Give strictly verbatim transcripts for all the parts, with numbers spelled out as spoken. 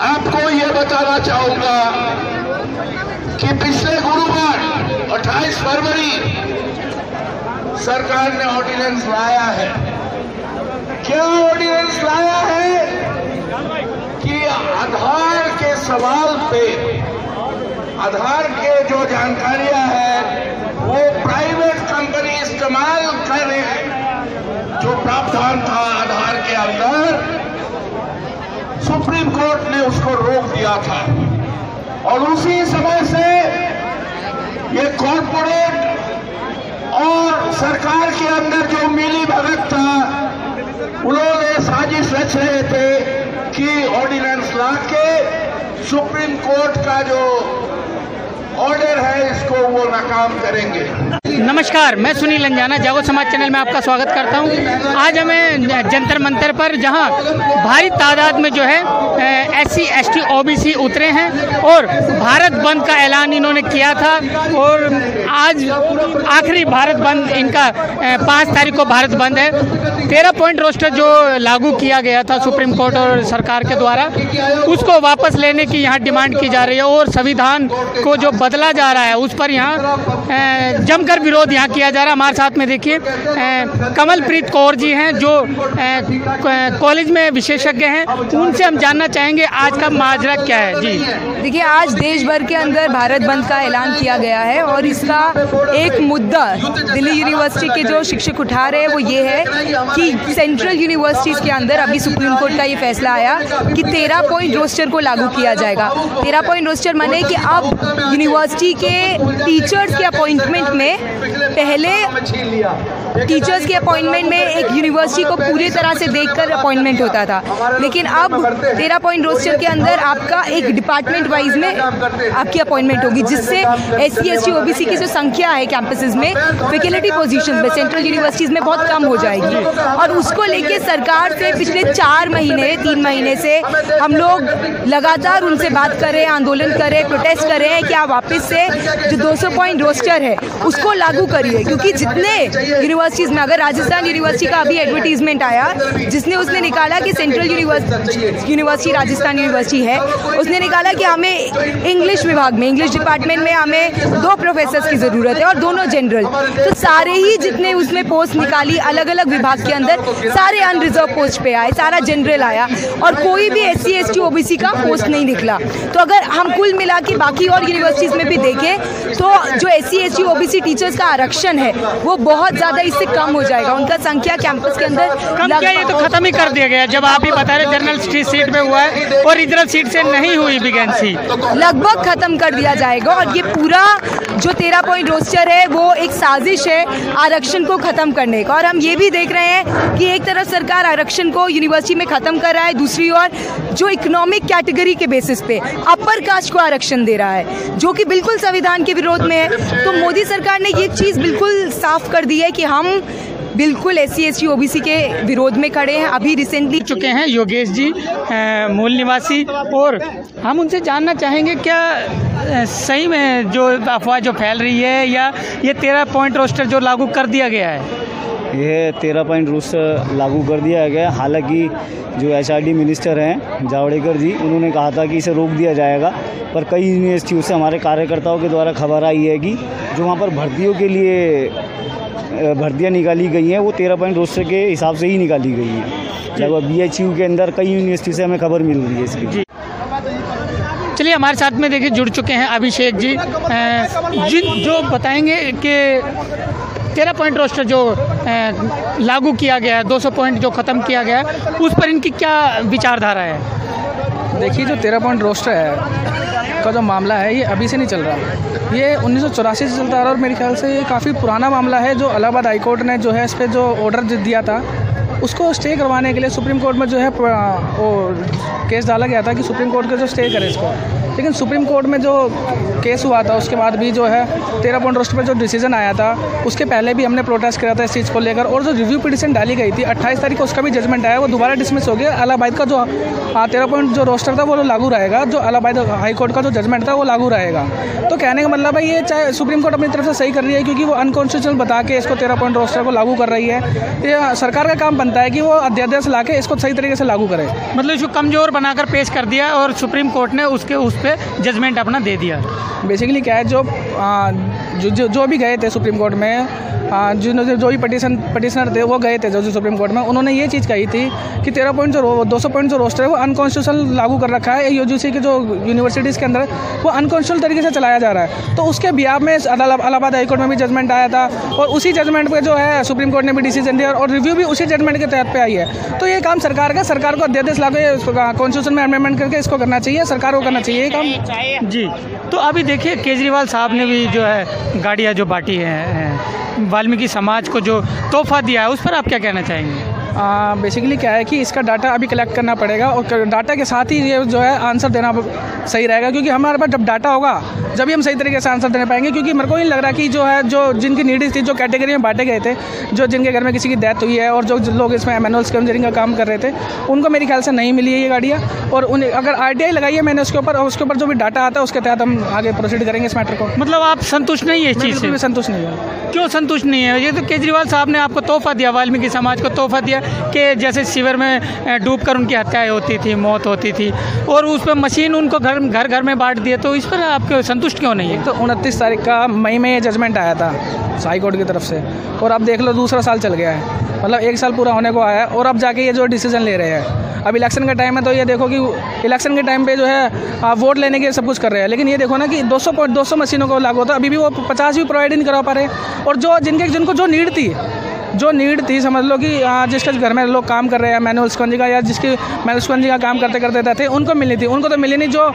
आपको ये बताना चाहूंगा कि पिछले गुरुवार अट्ठाईस फरवरी सरकार ने ऑर्डिनेंस लाया है। क्या ऑर्डिनेंस लाया है कि आधार के सवाल पे आधार के जो जानकारियां हैं वो प्राइवेट कंपनी इस्तेमाल करे, जो प्रावधान था आधार के अंदर, सुप्रीम कोर्ट ने उसको रोक दिया था। और उसी समय से ये कॉर्पोरेट और सरकार के अंदर जो मिली भगत था, उन्होंने साजिश रच रहे थे कि ऑर्डिनेंस ला के सुप्रीम कोर्ट का जो ऑर्डर है इसको वो नाकाम करेंगे। नमस्कार, मैं सुनील अंजाना, जागो समाज चैनल में आपका स्वागत करता हूं। आज हमें जंतर मंतर पर, जहां भारी तादाद में जो है S C S T O B C उतरे हैं और भारत बंद का ऐलान इन्होंने किया था। और आज आखिरी भारत बंद इनका, पाँच तारीख को भारत बंद है। तेरह पॉइंट रोस्टर जो लागू किया गया था सुप्रीम कोर्ट और सरकार के द्वारा, उसको वापस लेने की यहाँ डिमांड की जा रही है। और संविधान को जो बदला जा रहा है उस पर यहाँ जमकर विरोध यहाँ किया जा रहा है। हमारे साथ में देखिए कमलप्रीत कौर जी हैं, जो कॉलेज में विशेषज्ञ हैं। उनसे हम जानना चाहेंगे आज का माजरा क्या है। जी देखिए, आज देश भर के अंदर भारत बंद का ऐलान किया गया है और इसका एक मुद्दा दिल्ली यूनिवर्सिटी के जो शिक्षक उठा रहे हैं वो ये है कि सेंट्रल यूनिवर्सिटीज़ के अंदर अभी सुप्रीम कोर्ट का ये फैसला आया कि तेरह पॉइंट रोस्टर को लागू किया जाएगा। तेरह पॉइंट रोस्टर माने कि अब यूनिवर्सिटी के टीचर्स के अपॉइंटमेंट में, पहले टीचर्स के अपॉइंटमेंट में एक यूनिवर्सिटी को पूरी तरह से देखकर अपॉइंटमेंट होता था, लेकिन अब तेरह पॉइंट रोस्टर के अंदर आपका एक डिपार्टमेंट वाइज में आपकी अपॉइंटमेंट होगी, जिससे S C S T O B C की जो संख्या है कैंपसेस में, फैकल्टी पोजीशंस में सेंट्रल यूनिवर्सिटीज़ में बहुत कम हो जाएगी। और उसको लेके सरकार से पिछले चार महीने तीन महीने से हम लोग लगातार उनसे बात कर रहे हैं, आंदोलन कर रहे हैं, प्रोटेस्ट कर रहे हैं कि आप वापस से जो दो सौ पॉइंट रोस्टर है उसको लागू करिए। क्योंकि जितने यूनिवर्सिटीज़ में, अगर राजस्थान यूनिवर्सिटी का अभी एडवर्टीजमेंट आया जिसने उसने निकाला कि सेंट्रल यूनिवर्सिटी राजस्थान यूनिवर्सिटी है, उसने निकाला कि हमें इंग्लिश विभाग में, इंग्लिश डिपार्टमेंट में हमें दो प्रोफेसर्स की ज़रूरत है और दोनों जनरल। तो सारे ही जितने उसमें पोस्ट निकाली अलग अलग विभाग के अंदर, सारे अनरिजर्व पोस्ट पे आए, सारा जनरल आया और कोई भी S C S T O B C का पोस्ट नहीं निकला। तो अगर हम कुल मिला के बाकी और यूनिवर्सिटीज़ में भी देखें तो जो S C S T O B C teachers का आरक्षण है वो बहुत ज़्यादा इससे कम हो जाएगा। उनका संख्या कैंपस के अंदर कम क्या, ये तो खत्म ही कर दिया गया। जब आप ही बता रहे जनरल सीट में हुआ है और रीजनल सीट से नहीं हुई वैकेंसी, लगभग खत्म कर दिया जाएगा। और ये पूरा जो तेरह पॉइंट रोस्टर है वो एक साजिश है आरक्षण को खत्म करने का। और हम ये भी देख रहे हैं कि एक तरफ सरकार आरक्षण को यूनिवर्सिटी में खत्म कर रहा है, दूसरी ओर जो इकोनॉमिक कैटेगरी के बेसिस पे अपर कास्ट को आरक्षण दे रहा है, जो कि बिल्कुल संविधान के विरोध में है। तो मोदी सरकार ने ये चीज़ बिल्कुल साफ कर दी है कि हम बिल्कुल S C S T O B C के विरोध में खड़े हैं। अभी रिसेंटली चुके हैं योगेश जी, मूल निवासी, और हम उनसे जानना चाहेंगे क्या सही में जो अफवाह जो फैल रही है या ये तेरह पॉइंट रोस्टर जो लागू कर दिया गया है, यह तेरह पॉइंट रोस्टर लागू कर दिया गया। हालांकि जो एच आर डी मिनिस्टर हैं जावड़ेकर जी, उन्होंने कहा था कि इसे रोक दिया जाएगा, पर कई यूनिवर्सिटियों से हमारे कार्यकर्ताओं के द्वारा खबर आई है कि जो वहाँ पर भर्तियों के लिए भर्तियाँ निकाली गई हैं वो तेरह पॉइंट रोस्टर के हिसाब से ही निकाली गई हैं। लगभग बी एच यू के अंदर कई यूनिवर्सिटी से हमें खबर मिल रही है इसकी। चलिए, हमारे साथ में देखिए जुड़ चुके हैं अभिषेक जी, जिन जो बताएंगे कि तेरह पॉइंट रोस्टर जो लागू किया गया है, दो सौ पॉइंट जो ख़त्म किया गया है, उस पर इनकी क्या विचारधारा है। देखिए, जो तेरह पॉइंट रोस्टर है का जो मामला है ये अभी से नहीं चल रहा, ये उन्नीस सौ चौरासी से चलता आ रहा है और मेरे ख्याल से ये काफ़ी पुराना मामला है। जो इलाहाबाद हाई कोर्ट ने जो है इस पर जो ऑर्डर दिया था उसको स्टे करवाने के लिए सुप्रीम कोर्ट में जो है वो केस डाला गया था कि सुप्रीम कोर्ट का जो स्टे करे इसको। लेकिन सुप्रीम कोर्ट में जो केस हुआ था उसके बाद भी जो है तेरह पॉइंट रोस्टर पर जो डिसीजन आया था उसके पहले भी हमने प्रोटेस्ट किया था इस चीज़ को लेकर, और जो रिव्यू पिटीशन डाली गई थी अट्ठाईस तारीख को उसका भी जजमेंट आया, वो दोबारा डिसमिस हो गया। इलाहाबाद का जो तेरह पॉइंट जो रोस्टर था वो लागू रहेगा, जो इलाहाबाद हाई कोर्ट का जो जजमेंट था वो लागू रहेगा। तो कहने का मतलब है ये चाहे सुप्रीम कोर्ट अपनी तरफ से सही कर रही है क्योंकि वो अनकॉन्स्टिट्यूशनल बता के इसको तेरह पॉइंट रोस्टर को लागू कर रही है, ये सरकार का काम बनता है कि वो अध्यादेश ला के इसको सही तरीके से लागू करे। मतलब इसको कमज़ोर बनाकर पेश कर दिया और सुप्रीम कोर्ट ने उसके उस पर जजमेंट अपना दे दिया। बेसिकली क्या है, जो आ, जो, जो जो भी गए थे सुप्रीम कोर्ट में, जो जो भी पटिशन पटिशनर थे वो गए थे जो जो सुप्रीम कोर्ट में, उन्होंने ये चीज़ कही थी कि तेरह पॉइंट जो दो सौ पॉइंट जो रोस्टर है वो अनकॉन्स्टिट्यूशनल लागू कर रखा है यूजीसी के जो यूनिवर्सिटीज़ के अंदर, वो अनकॉन्स्टिट्यूशनल तरीके से चलाया जा रहा है। तो उसके बिहाफ में इलाहाबाद हाई कोर्ट में भी जजमेंट आया था और उसी जजमेंट पे जो है सुप्रीम कोर्ट ने भी डिसीजन दिया और रिव्यू भी उसी जजमेंट के तहत पे आई है। तो ये काम सरकार का, सरकार को अध्यादेश लागू कॉन्स्टिट्यूशन में अमेंडमेंट करके इसको करना चाहिए, सरकार को करना चाहिए ये काम। जी, तो अभी देखिए केजरीवाल साहब ने भी जो है गाड़ियाँ जो बांटी हैं वाल्मीकि समाज को जो तोहफा दिया है उस पर आप क्या कहना चाहेंगे? बेसिकली क्या है कि इसका डाटा अभी कलेक्ट करना पड़ेगा और डाटा के साथ ही ये जो है आंसर देना सही रहेगा, क्योंकि हमारे पास जब डाटा होगा जब ही हम सही तरीके से आंसर देने पाएंगे। क्योंकि मेरे को नहीं लग रहा कि जो है जो जिनकी नीड्स थी, जो कैटेगरी में बांटे गए थे, जो जिनके घर में किसी की डेथ हुई है और जो लोग इसमें मैनुअल स्कैवंजरिंग का काम कर रहे थे, उनको मेरे ख्याल से नहीं मिली है ये गाड़ियाँ। और उन्हें अगर आर टी आई लगाई है मैंने उसके ऊपर, और उसके ऊपर जो भी डाटा आता है उसके तहत हम आगे प्रोसीड करेंगे इस मैटर को। मतलब आप संतुष्ट नहीं है इस चीज़ से? संतुष्ट नहीं है। क्यों संतुष्ट नहीं है? ये तो केजरीवाल साहब ने आपको तोहफा दिया, वाल्मीकि समाज को तोहफा दिया कि जैसे शिविर में डूबकर उनकी हत्याएं होती थी, मौत होती थी, और उस पर मशीन उनको घर घर घर में बांट दिए। तो इस पर आप संतुष्ट क्यों नहीं है? तो उनतीस तारीख का मई में ये जजमेंट आया था हाई कोर्ट की तरफ से, और अब देख लो दूसरा साल चल गया है, मतलब एक साल पूरा होने को आया है, और अब जाके ये जो डिसीजन ले रहे हैं। अब इलेक्शन का टाइम है तो ये देखो कि इलेक्शन के टाइम पे जो है आप वोट लेने के सब कुछ कर रहे हैं, लेकिन ये देखो ना कि दो सौ दो सौ मशीनों को लागू होता, अभी भी वो पचास भी प्रोवाइड नहीं करा पा रहे। और जो जिनके जिनको जो नीड थी जो नीड थी समझ लो कि जिसके घर में लोग काम कर रहे हैं मैनुअल स्पंजी का, या जिसकी मैनुअल स्पंजी का काम करते करते थे उनको मिलनी थी, उनको तो मिली नहीं। जो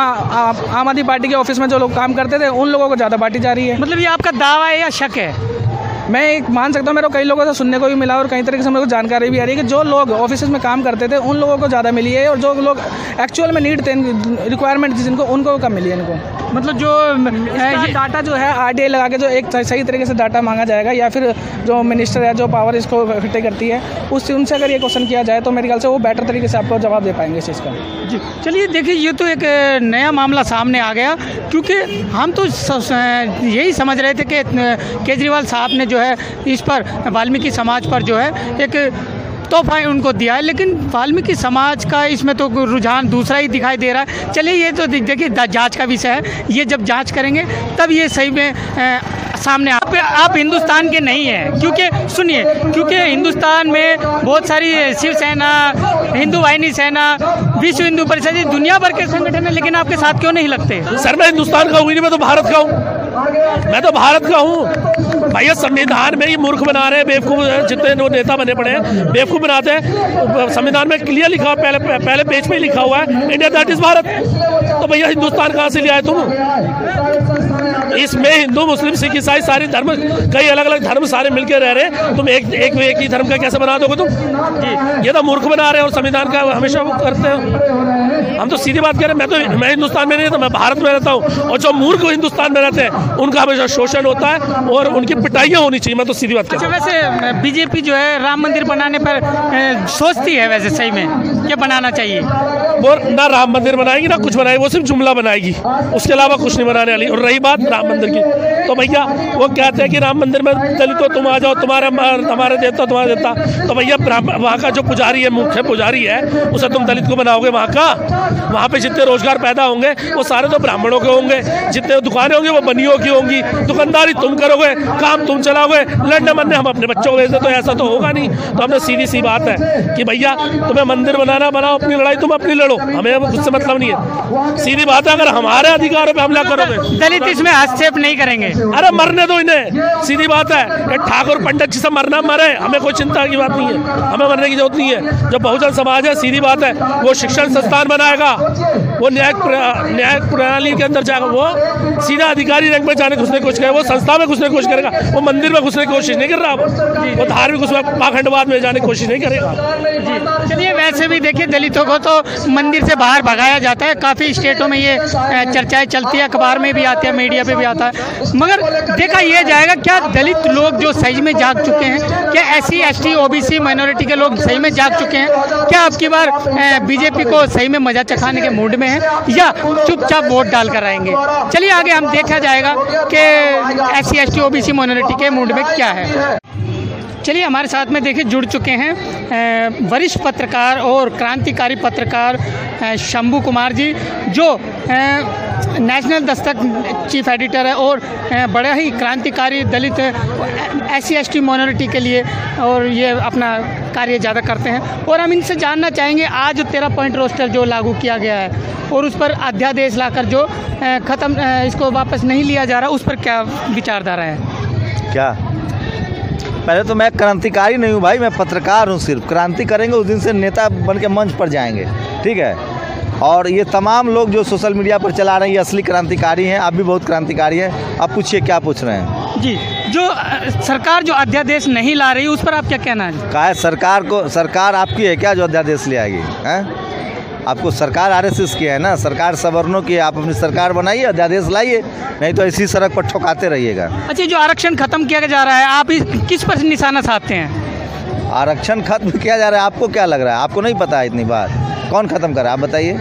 आम आदमी पार्टी के ऑफिस में जो लोग काम करते थे उन लोगों को ज़्यादा बांटी जा रही है। मतलब ये आपका दावा है या शक है? मैं एक मान सकता हूँ, मेरे को कई लोगों से सुनने को भी मिला और कई तरीके से मेरे को जानकारी भी आ रही है कि जो लोग ऑफिस में काम करते थे उन लोगों को ज़्यादा मिली है, और जो लोग एक्चुअल में नीड थे, रिक्वायरमेंट थी जिनको, उनको कम मिली है इनको। मतलब जो ये डाटा जो है आर टी आई लगा के जो एक सही तरीके से डाटा मांगा जाएगा, या फिर जो मिनिस्टर है जो पावर इसको इकट्ठे करती है उससे उनसे अगर ये क्वेश्चन किया जाए तो मेरे ख्याल से वो बेटर तरीके से आपको जवाब दे पाएंगे इस चीज़ का। जी चलिए, देखिए ये तो एक नया मामला सामने आ गया, क्योंकि हम तो यही समझ रहे थे कि केजरीवाल साहब ने जो है इस पर वाल्मीकि समाज पर जो है एक तोहफा उनको दिया है, लेकिन वाल्मीकि समाज का इसमें तो रुझान दूसरा ही दिखाई दे रहा है। चलिए ये तो देखिए जांच का विषय है, ये जब जांच करेंगे तब ये सही में ए, सामने आप आप हिंदुस्तान के नहीं हैं, क्योंकि सुनिए, क्योंकि हिंदुस्तान में बहुत सारी शिवसेना, हिंदू वाहिनी सेना, विश्व हिंदू परिषद, दुनिया भर के संगठन है, लेकिन आपके साथ क्यों नहीं लगते? सर मैं हिंदुस्तान का हूँ नहीं, मैं तो भारत का हूँ, मैं तो भारत का हूँ भैया। संविधान में ही मूर्ख बना रहे हैं, बेवकूफ़ जितने नेता बने पड़े हैं बेवकूफ़ बनाते हैं। संविधान में क्लियर लिखा हुआ, पहले पहले पेज पे ही लिखा हुआ है इंडिया दैट इज भारत। तो भैया हिंदुस्तान कहाँ से ले आए तुम? इसमें हिंदू मुस्लिम सिख ईसाई सारे धर्म, कई अलग अलग धर्म सारे मिलकर रह रहे हैं, तुम एक एक एक ही धर्म का कैसे बना दोगे तुम? जी ये तो मूर्ख बना रहे हैं और संविधान का हमेशा वो करते हैं। हम तो सीधी बात कह रहे हैं, मैं तो मैं हिंदुस्तान में नहीं रहता, मैं भारत में रहता हूँ, और जो मूर्ख हिंदुस्तान में रहते हैं उनका हमेशा शोषण होता है और उनकी पिटाइयाँ होनी चाहिए। मैं तो सीधी बात कर रहा हूँ। अच्छा, वैसे बीजेपी जो है राम मंदिर बनाने पर सोचती है, वैसे सही में ये बनाना चाहिए? वो ना राम मंदिर बनाएगी ना कुछ बनाएगी, वो सिर्फ जुमला बनाएगी, उसके अलावा कुछ नहीं बनाने वाली। और रही बात राम मंदिर की, तो भैया वो कहते हैं कि राम मंदिर में दलितों तुम आ जाओ, तुम्हारे हमारे देवता तुम्हारे देवता। तो भैया वहाँ का जो पुजारी है, मुख्य पुजारी है, उसे तुम दलित को बनाओगे? वहाँ का वहाँ पे जितने रोजगार पैदा होंगे वो सारे तो ब्राह्मणों के होंगे, जितने दुकानें होंगी वो बनियों की होंगी, दुकानदारी तुम करोगे, काम तुम चलाओगे, लड़ने मरने हम अपने बच्चों को भेज दे, तो ऐसा तो होगा नहीं। तो हमने सीधी सी बात है कि भैया तुम्हें मंदिर बनाना बनाओ, अपनी लड़ाई तुम अपनी लड़ो, हमें उससे मतलब नहीं है। सीधी बात है, अगर हमारे अधिकारों पे हमला करोगे, दलित इसमें हस्तक्षेप नहीं करेंगे। अरे मरने दो इन्हें, सीधी बात है। ठाकुर पंडित जी से मरना मरे, हमें कोई चिंता की बात नहीं है, हमें मरने की जरूरत नहीं है। जो बहुजन समाज है, सीधी बात है, वो शिक्षण संस्थान बनाएगा वो न्यायिक न्यायिक प्रणाली के अंदर जाएगा, वो सीधा अधिकारी रैंक में जाने की घुसने की कोशिश करेगा, वो संस्था में घुसने की कोशिश करेगा, वो मंदिर में घुसने की कोशिश नहीं कर रहा, वो धार्मिक उसमें पाखंडवाद में जाने की कोशिश नहीं करेगा। जी चलिए, वैसे भी देखिए दलितों को तो मंदिर से बाहर भगाया जाता है, काफ़ी स्टेटों में ये चर्चाएं चलती है, अखबार में भी आती है, मीडिया पे भी आता है, मगर देखा यह जाएगा क्या दलित लोग जो सही में जाग चुके हैं, क्या S C S T O B C minority के लोग सही में जाग चुके हैं, क्या अब की बार बीजेपी को सही में मजा चखाने के मूड में है या चुपचाप वोट डाल कर आएंगे? चलिए आगे हम देखा जाएगा कि S C S T O B C minority के मूड में क्या है। चलिए हमारे साथ में देखिए जुड़ चुके हैं वरिष्ठ पत्रकार और क्रांतिकारी पत्रकार शंभू कुमार जी, जो नेशनल दस्तक चीफ एडिटर है और बड़ा ही क्रांतिकारी Dalit S C S T minority के लिए और ये अपना कार्य ज़्यादा करते हैं। और हम इनसे जानना चाहेंगे आज तेरह पॉइंट रोस्टर जो लागू किया गया है और उस पर अध्यादेश लाकर जो ख़त्म इसको वापस नहीं लिया जा रहा, उस पर क्या विचारधारा है? क्या पहले तो मैं क्रांतिकारी नहीं हूँ भाई, मैं पत्रकार हूँ। सिर्फ क्रांति करेंगे उस दिन से नेता बन के मंच पर जाएंगे, ठीक है। और ये तमाम लोग जो सोशल मीडिया पर चला रहे हैं ये असली क्रांतिकारी हैं। आप भी बहुत क्रांतिकारी हैं। आप पूछिए क्या पूछ रहे हैं जी। जो सरकार जो अध्यादेश नहीं ला रही उस पर आप क्या कहना है? क्या है सरकार को, सरकार आपकी है क्या जो अध्यादेश ले आएगी? हैं आपको सरकार आर एस एस की है ना, सरकार सवर्णों की है। आप अपनी सरकार बनाइए, अध्यादेश लाइए, नहीं तो इसी सड़क पर ठोकाते रहिएगा। अच्छा, जो आरक्षण खत्म किया जा रहा है आप इस किस पर निशाना साधते हैं? आरक्षण खत्म किया जा रहा है, आपको क्या लग रहा है? आपको नहीं पता है इतनी बात? कौन खत्म कर रहा है आप बताइए?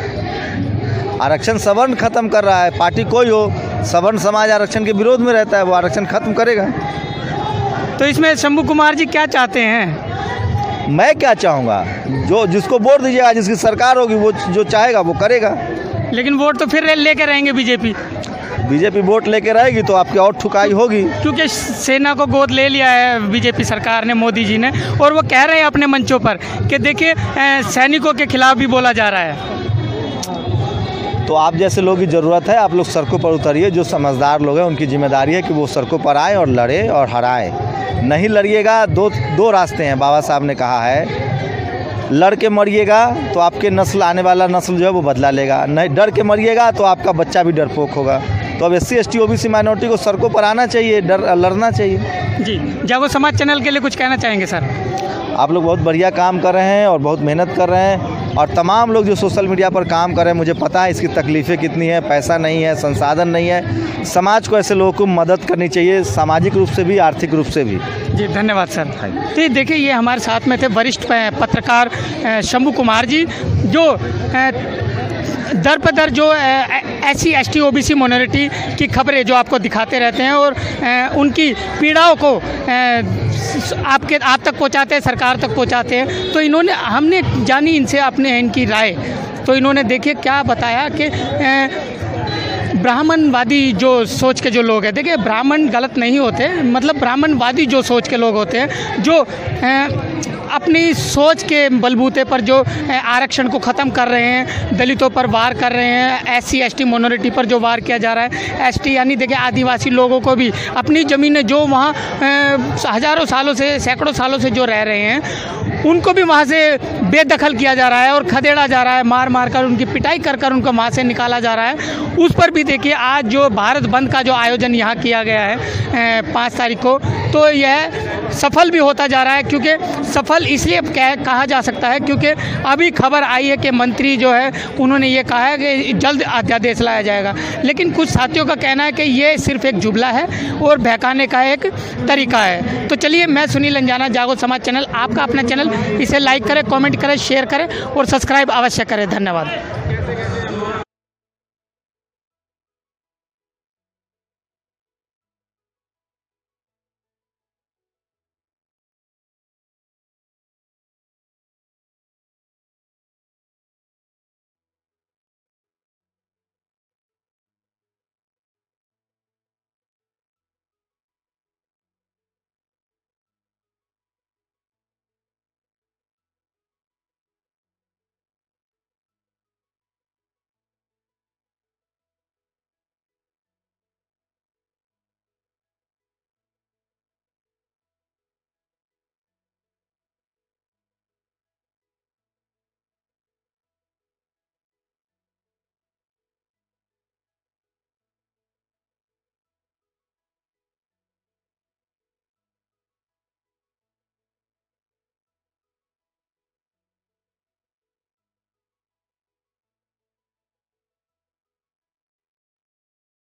आरक्षण सवर्ण खत्म कर रहा है। पार्टी कोई हो, सवर्ण समाज आरक्षण के विरोध में रहता है, वो आरक्षण खत्म करेगा। तो इसमें शंभू कुमार जी क्या चाहते हैं? मैं क्या चाहूँगा, जो जिसको वोट दीजिएगा, जिसकी सरकार होगी वो जो चाहेगा वो करेगा। लेकिन वोट तो फिर लेके रहेंगे बीजेपी। बीजेपी वोट लेके रहेगी तो आपकी और ठुकाई होगी, क्योंकि सेना को गोद ले लिया है बीजेपी सरकार ने, मोदी जी ने, और वो कह रहे हैं अपने मंचों पर कि देखिए सैनिकों के खिलाफ भी बोला जा रहा है। तो आप जैसे लोगों की ज़रूरत है, आप लोग सड़कों पर उतरिए। जो समझदार लोग हैं उनकी जिम्मेदारी है कि वो सड़कों पर आए और लड़े और हराए। नहीं लड़िएगा, दो दो रास्ते हैं, बाबा साहब ने कहा है। लड़ के मरिएगा तो आपके नस्ल, आने वाला नस्ल जो है वो बदला लेगा। नहीं डर के मरिएगा तो आपका बच्चा भी डरपोक होगा। तो अब S C S T O B C minority को सड़कों पर आना चाहिए, डर लड़ना चाहिए। जी, जागो समाज चैनल के लिए कुछ कहना चाहेंगे सर? आप लोग बहुत बढ़िया काम कर रहे हैं और बहुत मेहनत कर रहे हैं। और तमाम लोग जो सोशल मीडिया पर काम कर रहे हैं, मुझे पता है इसकी तकलीफ़ें कितनी है। पैसा नहीं है, संसाधन नहीं है। समाज को ऐसे लोगों को मदद करनी चाहिए, सामाजिक रूप से भी, आर्थिक रूप से भी। जी धन्यवाद सर। तो देखिए ये हमारे साथ में थे वरिष्ठ पत्रकार शंभू कुमार जी, जो दर पर दर जो S C S T O B C minority की खबरें जो आपको दिखाते रहते हैं और उनकी पीड़ाओं को आपके आप तक पहुंचाते हैं, सरकार तक पहुंचाते हैं। तो इन्होंने हमने जानी इनसे अपने इनकी राय, तो इन्होंने देखिए क्या बताया कि ब्राह्मणवादी जो सोच के जो लोग हैं, देखिए ब्राह्मण गलत नहीं होते, मतलब ब्राह्मणवादी जो सोच के लोग होते हैं, जो अपनी सोच के बलबूते पर जो आरक्षण को ख़त्म कर रहे हैं, दलितों पर वार कर रहे हैं, S C S T minority पर जो वार किया जा रहा है, एस टी यानी देखिए आदिवासी लोगों को भी अपनी ज़मीनें जो वहाँ हज़ारों सालों से, सैकड़ों सालों से जो रह रहे हैं, उनको भी वहाँ से बेदखल किया जा रहा है और खदेड़ा जा रहा है, मार मार कर उनकी पिटाई कर कर उनको वहाँ से निकाला जा रहा है। उस पर भी देखिए आज जो भारत बंद का जो आयोजन यहाँ किया गया है पाँच तारीख को, तो यह सफल भी होता जा रहा है। क्योंकि सफल इसलिए कहा जा सकता है क्योंकि अभी खबर आई है कि मंत्री जो है उन्होंने ये कहा है कि जल्द अध्यादेश लाया जाएगा। लेकिन कुछ साथियों का कहना है कि ये सिर्फ एक जुमला है और बहकाने का एक तरीका है। तो चलिए, मैं सुनील अंजाना, जागो समाज चैनल, आपका अपना चैनल, इसे लाइक करें, कमेंट करें, शेयर करें और सब्सक्राइब अवश्य करें। धन्यवाद।